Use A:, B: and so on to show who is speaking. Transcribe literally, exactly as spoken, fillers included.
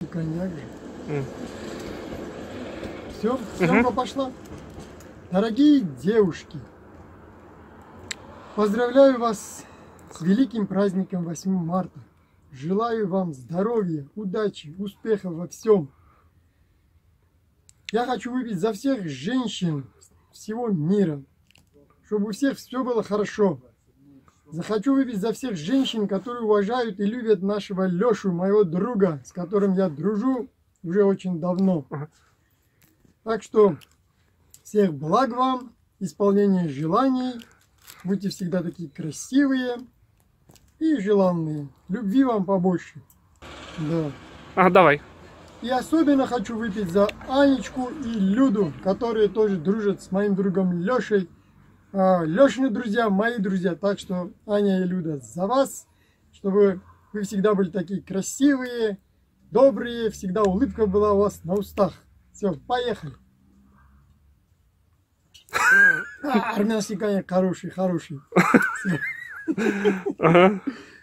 A: Коньяк же.
B: Mm.
A: Все, съемка uh-huh. пошла. Дорогие девушки, поздравляю вас с великим праздником восьмого марта. Желаю вам здоровья, удачи, успехов во всем. Я хочу выпить за всех женщин всего мира, чтобы у всех все было хорошо. Захочу выпить за всех женщин, которые уважают и любят нашего Лешу, моего друга, с которым я дружу уже очень давно. Так что всех благ вам, исполнения желаний, будьте всегда такие красивые и желанные. Любви вам побольше. Да.
B: А, давай.
A: И особенно хочу выпить за Анечку и Люду, которые тоже дружат с моим другом Лешей. Лешины друзья, мои друзья. Так что, Аня и Люда, за вас, чтобы вы всегда были такие красивые, добрые, всегда улыбка была у вас на устах. Все, поехали. А, армянский коньяк хороший, хороший.